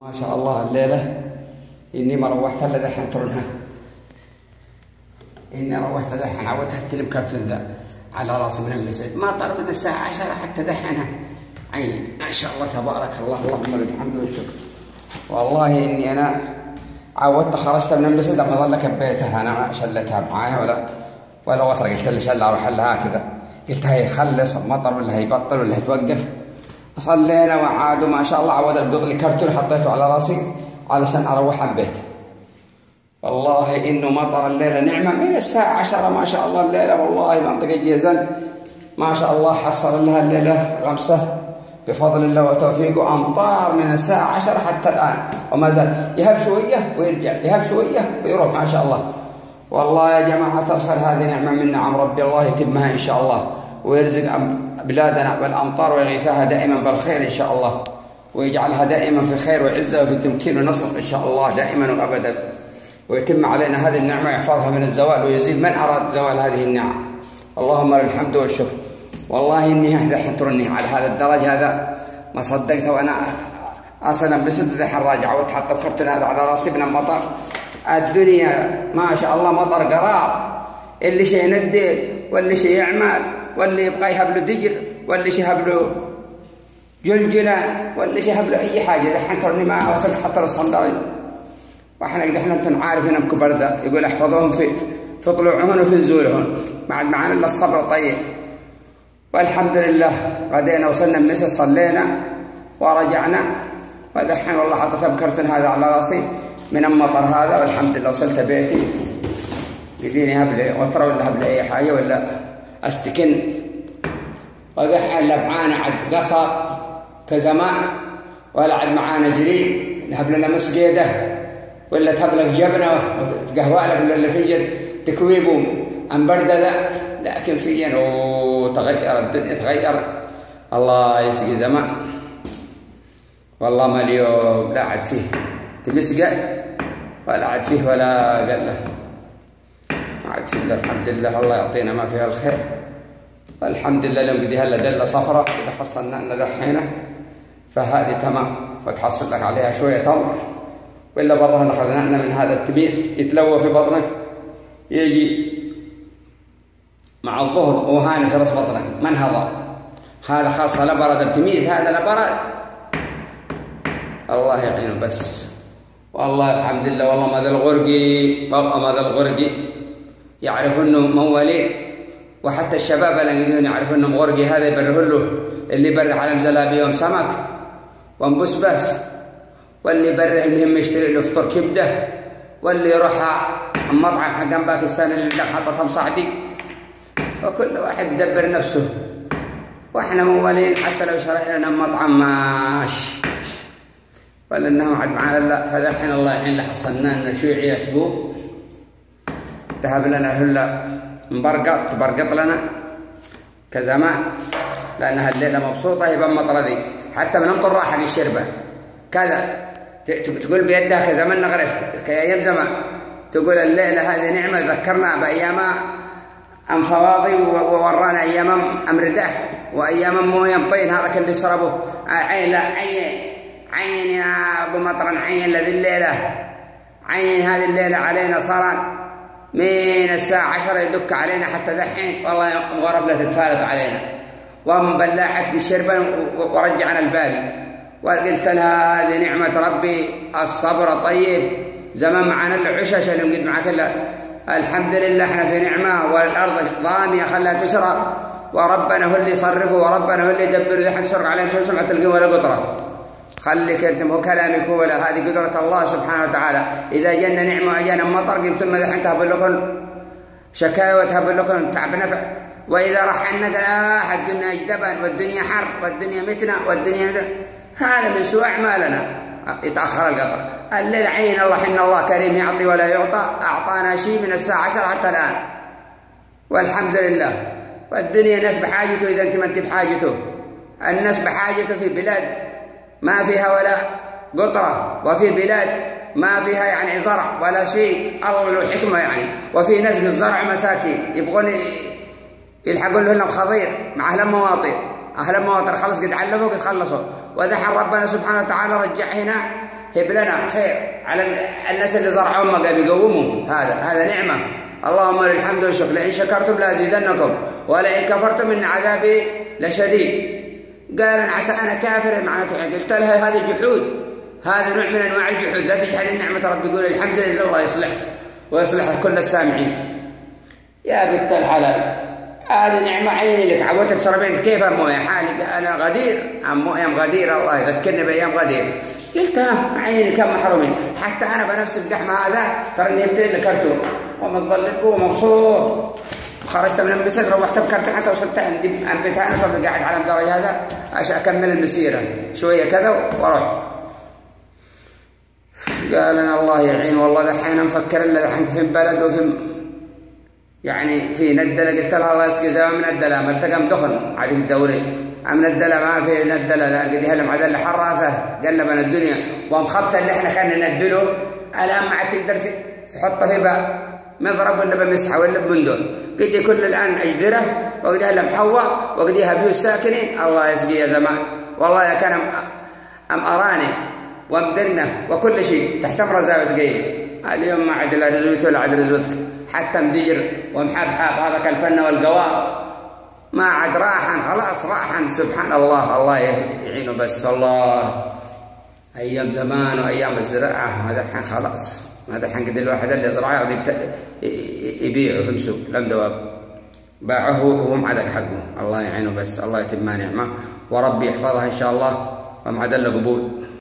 ما شاء الله الليلة إني ما روحت إلا دحين ترونها. إني روحت دحين عودت التلم كرتون ذا على راسي من المسجد ما طار من الساعة 10 حتى دحينها عين ما شاء الله تبارك الله اللهم لك الحمد والشكر. والله إني أنا عودت خرجت من المسجد ما ظل كبيتها أنا ما شلتها معايا ولا وتر قلت لي شل أروح لها كذا قلت هي يخلص المطر ولا هيبطل ولا هيتوقف. صلينا وعاد ما شاء الله عود البيض لي كرتون حطيته على راسي علشان اروح البيت. والله انه مطر الليله نعمه من الساعه 10 ما شاء الله الليله والله منطقه جيزان ما شاء الله حصل لها الليله غمسه بفضل الله وتوفيقه امطار من الساعه 10 حتى الان وما زال يهب شويه ويرجع يهب شويه ويروح ما شاء الله. والله يا جماعه الخير هذه نعمه من نعم ربي الله يتمها ان شاء الله ويرزق بلادنا بالأمطار ويغيثها دائما بالخير إن شاء الله ويجعلها دائما في خير وعزة وفي تمكين ونصر إن شاء الله دائما وأبدا ويتم علينا هذه النعمة ويحفظها من الزوال ويزيل من أراد زوال هذه النعم. اللهم لك الحمد والشكر. والله إني دحين ترني على هذا الدرج هذا ما صدقت وأنا أصلا بسد دحين راجع وتحط بكرتون هذا على راسي من المطر. الدنيا ما شاء الله مطر قرار اللي شيء يندل واللي شيء يعمل واللي يبغى يهب له دجر واللي يهب له جلجلان واللي يهب له اي حاجه. دحين ترني ما وصلت حتى للصندوق واحنا دحين انتم عارفين انكم برده يقول احفظوهم في طلوعهم وفي نزولهم ما عاد معانا الا الصبر طيب. والحمد لله غدينا وصلنا المسا صلينا ورجعنا ودحين والله حطيت بكرتون هذا على راسي من المطر هذا والحمد لله وصلت بيتي يديني هب لي وترى ولا هب لي اي حاجه ولا استكن ودحين لا معانا عد قصر كزمان ولا عد معانا جريد نهب لنا مسجده ولا تهب لك جبنه وتقهوى لك ولا فنجر تكويبهم ام برده لا لكن فيا وتغير الدنيا تغير الله يسقي زمان. والله ما اليوم لا عد فيه تمسقى ولا عد فيه ولا قال له ما عد فيه الحمد لله الله يعطينا ما فيها الخير. الحمد لله لو بدي هلا دله صفراء اذا حصلنا لنا دحينه فهذه تمام وتحصل لك عليها شويه تمر ولا برا اخذنا لنا من هذا التميس يتلوى في بطنك يجي مع الظهر وهاني في راس بطنك من هذا خاصه لا برد التميس هذا لا برد الله يعينه بس. والله الحمد لله والله ما ذا الغرقي والله ما ذا الغرقي يعرفوا انه موالين وحتى الشباب اللي يقدرون يعرفوا انه مغرقي هذا يبره له اللي يبره على مزلابي يوم سمك وانبس بس واللي يبره المهم يشتري له فطور كبده واللي يروح المطعم حق باكستان اللي حطتهم صعدي وكل واحد يدبر نفسه واحنا موالين حتى لو شرينا لنا مطعم ماشي ولا انه عاد معانا لا فدحين الله يعين لحصلنا لنا شيوعيه تقوم ذهب لنا هلا مبرقط تبرقط لنا كزمان لانها الليله مبسوطه يبقى المطره ذي حتى من امطر راح حق الشربه كذا تقول بيدها كزمان نغرف كايام زمان تقول الليله هذه نعمه ذكرنا بايام ام فواضي وورانا ايام ام رداح وايام مويه طين هذا كله تشربه عين لا عين يا ابو مطر عين لذي الليله عين هذه الليله علينا صار من الساعة 10 يدك علينا حتى دحين والله الغرف لا تتفالت علينا ومبلعت الشربة ورجعنا الباقي وقلت لها هذه نعمة ربي الصبر طيب زمان معنا العشاش اللي مقد معك الحمد لله احنا في نعمة والأرض ضامية خلها تشرب وربنا هو اللي يصرفه وربنا هو اللي يدبر ذي حق شرق عليهم شمس ما تلقي ولا قطرة خليك انت هو كلامك هو هذه قدرة الله سبحانه وتعالى. إذا جانا نعمة وجانا مطر قمتم ماذا تهب لكم شكاوى وتهب لكم تعب نفع وإذا راح عنا قال الدنيا اجدبن والدنيا حر والدنيا متنا والدنيا هذا من سوء أعمالنا يتأخر القطر. الليل عين الله إن الله كريم يعطي ولا يعطى أعطانا شيء من الساعة 10 حتى الآن والحمد لله. والدنيا الناس بحاجته إذا أنت ما أنت بحاجته الناس بحاجته في بلاد ما فيها ولا قطرة وفي بلاد ما فيها يعني زرع ولا شيء الله له حكمة يعني وفي ناس بالزرع مساكين يبغون يلحقون لهم خضير مع أهل المواطن خلص قد علفوا قد خلصوا ودحين ربنا سبحانه وتعالى رجع هنا هب لنا خير على الناس اللي زرعوا ما قام يقوموا. هذا نعمة. اللهم لك الحمد والشكر. لئن شكرتم لأزيدنكم ولئن كفرتم إن عذابي لشديد. قال عسى أنا كافر معناته. قلت لها هذا جحود، هذا نوع من أنواع الجحود. لا تجحد النعمة ربي. يقول الحمد لله الله يصلح ويصلح كل السامعين. يا بنت الحلال هذه نعمة عيني لك. عودت تشربين كيف أمو يا حالي؟ أنا غدير أمو أيام غدير، الله يذكرني بأيام غدير. قلت عيني كم محرومين. حتى أنا بنفسي بدحمة هذا ترى إني ابتديت لكرتون ومتظلق ومبسوط. خرجت من المسجد روحت بكرتون حتى وصلت عند بيتها. أنا صرت قاعد على الدرجة هذا عشان أكمل المسيرة شوية كذا وأروح. قال أنا الله يعين والله دحين مفكر إلا دحين في بلد وفي يعني في ندلة. قلت لها الله يسقي زمان من الدلة ما التقم دخن عليك الدوري من الدلة ما في ندلة. لا قد يهلم عدل حراثة قلبنا الدنيا ومخبثة اللي احنا كان ندله الآن ما عاد تقدر تحطه في باب مضرب ولا بمسحة ولا بمندول. قد يكون الآن أجدرة وقد يهلم حواء وقد يهبيو الساكنين. الله يسقي يا زمان والله يا كان أم أراني ومدنة وكل شيء تحت امر زاوية قيل. اليوم ما عاد لا رزوتي ولا عاد رزوتك حتى مدجر ومحبحب هذا كالفن والقوار ما عاد راحا خلاص راحا. سبحان الله الله يعينه. بس والله أيام زمان وأيام الزراعة ما دحين خلاص. ما دحين قد الواحد اللي زرعه يبيعه في السوق لم دواب باعه وهو معدل حقه. الله يعينه. بس الله يتم نعمه وربي يحفظها إن شاء الله ومعدل قبول.